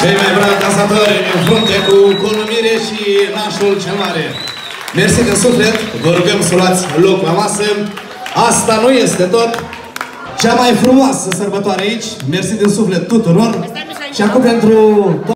Cei mai bravi dansatori în frunte cu Columire și nașul cel mare. Mersi de suflet, vă rugăm să luați loc la masă. Asta nu este tot. Cea mai frumoasă sărbătoare aici. Mersi din suflet tuturor. Și acum pentru